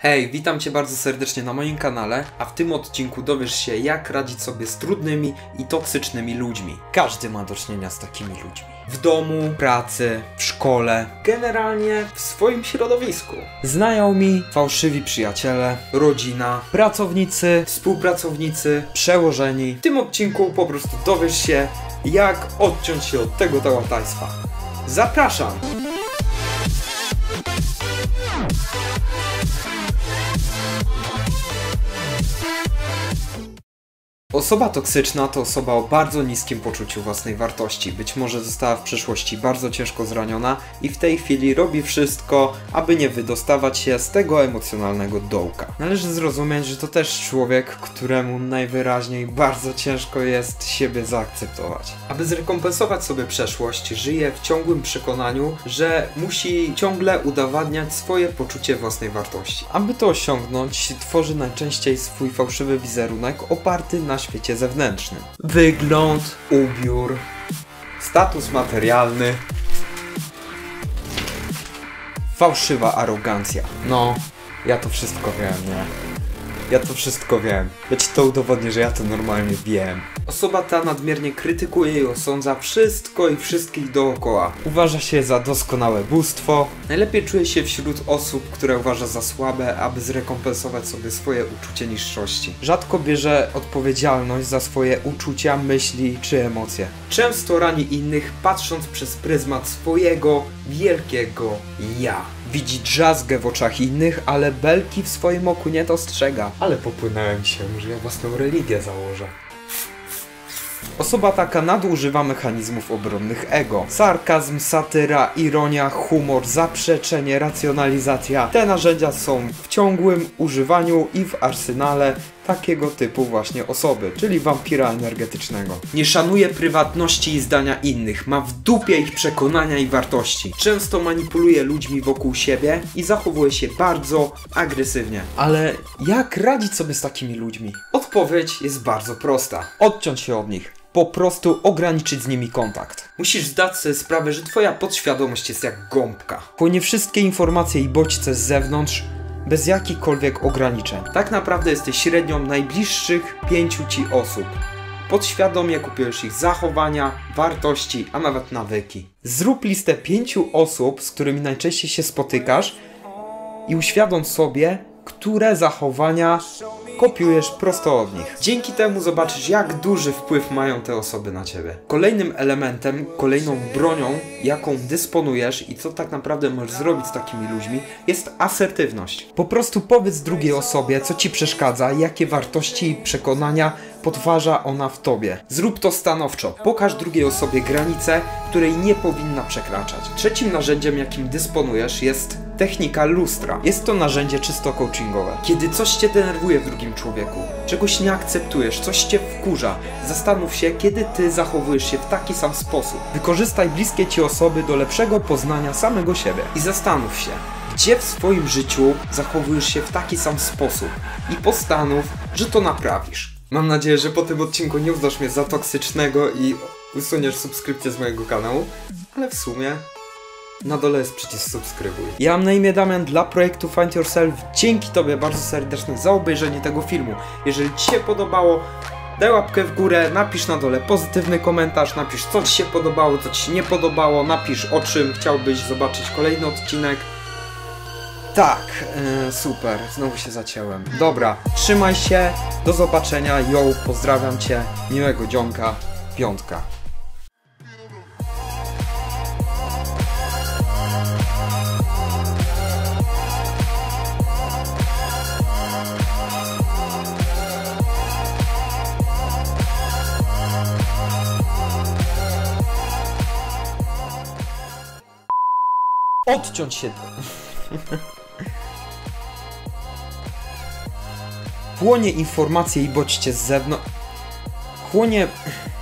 Hej, witam Cię bardzo serdecznie na moim kanale, a w tym odcinku dowiesz się, jak radzić sobie z trudnymi i toksycznymi ludźmi. Każdy ma do czynienia z takimi ludźmi. W domu, pracy, w szkole, generalnie w swoim środowisku. Znajomi, fałszywi przyjaciele, rodzina, pracownicy, współpracownicy, przełożeni. W tym odcinku po prostu dowiesz się, jak odciąć się od tego tałataństwa. Zapraszam! Osoba toksyczna to osoba o bardzo niskim poczuciu własnej wartości. Być może została w przeszłości bardzo ciężko zraniona i w tej chwili robi wszystko, aby nie wydostawać się z tego emocjonalnego dołka. Należy zrozumieć, że to też człowiek, któremu najwyraźniej bardzo ciężko jest siebie zaakceptować. Aby zrekompensować sobie przeszłość, żyje w ciągłym przekonaniu, że musi ciągle udowadniać swoje poczucie własnej wartości. Aby to osiągnąć, tworzy najczęściej swój fałszywy wizerunek oparty na świecie zewnętrznym. Wygląd, ubiór, status materialny, fałszywa arogancja. No, ja to wszystko wiem, nie? Ja to wszystko wiem. Ja ci to udowodnię, że ja to normalnie wiem. Osoba ta nadmiernie krytykuje i osądza wszystko i wszystkich dookoła. Uważa się za doskonałe bóstwo. Najlepiej czuje się wśród osób, które uważa za słabe, aby zrekompensować sobie swoje uczucie niższości. Rzadko bierze odpowiedzialność za swoje uczucia, myśli czy emocje. Często rani innych, patrząc przez pryzmat swojego wielkiego ja. Widzi drzazgę w oczach innych, ale belki w swoim oku nie dostrzega. Ale popłynąłem się, może ja własną religię założę. Osoba taka nadużywa mechanizmów obronnych ego. Sarkazm, satyra, ironia, humor, zaprzeczenie, racjonalizacja. Te narzędzia są w ciągłym używaniu i w arsenale takiego typu właśnie osoby, czyli wampira energetycznego. Nie szanuje prywatności i zdania innych, ma w dupie ich przekonania i wartości. Często manipuluje ludźmi wokół siebie i zachowuje się bardzo agresywnie. Ale jak radzić sobie z takimi ludźmi? Odpowiedź jest bardzo prosta. Odciąć się od nich. Po prostu ograniczyć z nimi kontakt. Musisz zdać sobie sprawę, że twoja podświadomość jest jak gąbka. Płynie wszystkie informacje i bodźce z zewnątrz, bez jakichkolwiek ograniczeń. Tak naprawdę jesteś średnią najbliższych 5 ci osób. Podświadomie kopiujesz ich zachowania, wartości, a nawet nawyki. Zrób listę 5 osób, z którymi najczęściej się spotykasz i uświadom sobie, które zachowania kopiujesz prosto od nich. Dzięki temu zobaczysz, jak duży wpływ mają te osoby na ciebie. Kolejnym elementem, kolejną bronią, jaką dysponujesz i co tak naprawdę możesz zrobić z takimi ludźmi, jest asertywność. Po prostu powiedz drugiej osobie, co ci przeszkadza, jakie wartości i przekonania podważa ona w tobie. Zrób to stanowczo. Pokaż drugiej osobie granicę, której nie powinna przekraczać. Trzecim narzędziem, jakim dysponujesz, jest technika lustra. Jest to narzędzie czysto coachingowe. Kiedy coś cię denerwuje w drugim człowieku, czegoś nie akceptujesz, coś cię wkurza, zastanów się, kiedy ty zachowujesz się w taki sam sposób. Wykorzystaj bliskie ci osoby do lepszego poznania samego siebie. I zastanów się, gdzie w swoim życiu zachowujesz się w taki sam sposób i postanów, że to naprawisz. Mam nadzieję, że po tym odcinku nie uznasz mnie za toksycznego i usuniesz subskrypcję z mojego kanału, ale w sumie na dole jest przycisk subskrybuj. Ja mam na imię Damian dla projektu Find Yourself. Dzięki tobie bardzo serdecznie za obejrzenie tego filmu. Jeżeli ci się podobało, daj łapkę w górę, napisz na dole pozytywny komentarz, napisz co ci się podobało, co ci się nie podobało, napisz o czym chciałbyś zobaczyć kolejny odcinek. Tak, super, znowu się zacięłem. Dobra, trzymaj się, do zobaczenia, yo, pozdrawiam cię, miłego dzionka, piątka. Odciąć się. Chłonie informacje i bodźcie z zewnątrz. Chłonie...